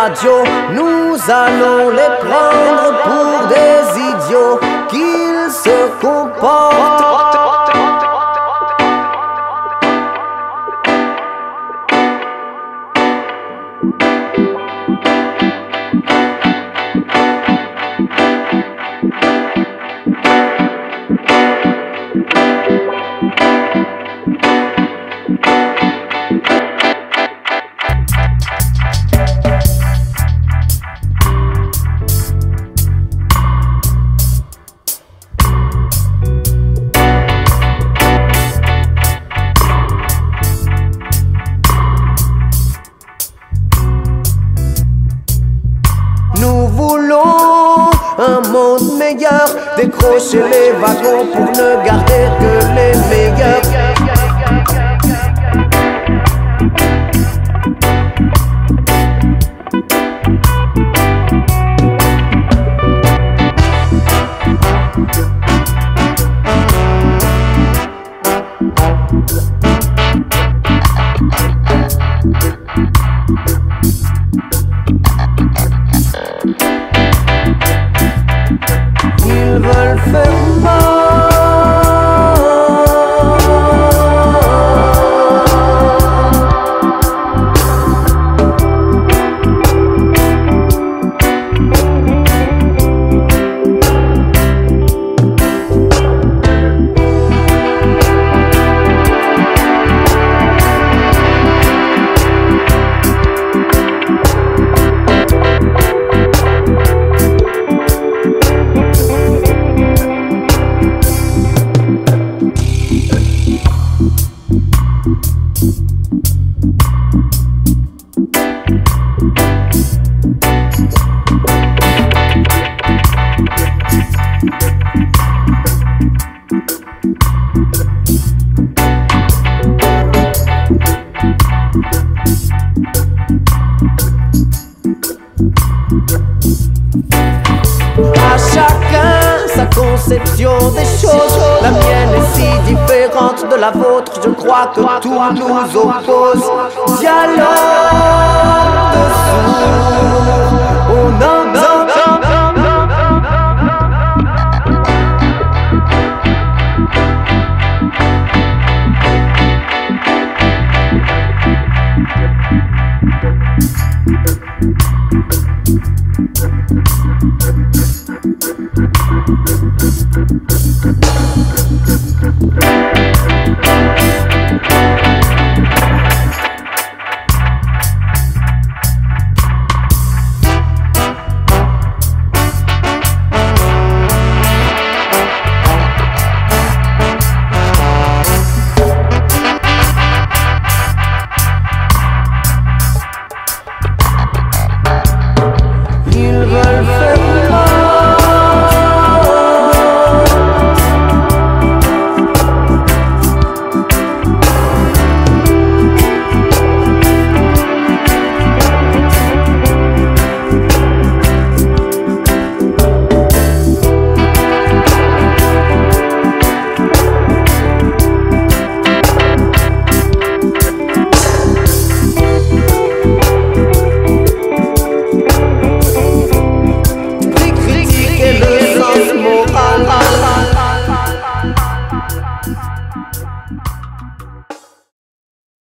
radios, nous allons les prendre pour des idiots, qu'ils se comportent. Nous voulons un monde meilleur, décrocher les wagons pour ne garder que les meilleurs. Ils veulent faire mal. À chacun sa conception des choses. La mienne est si différente de la vôtre, je crois que tout nous oppose. Dialogue de sourds, on entend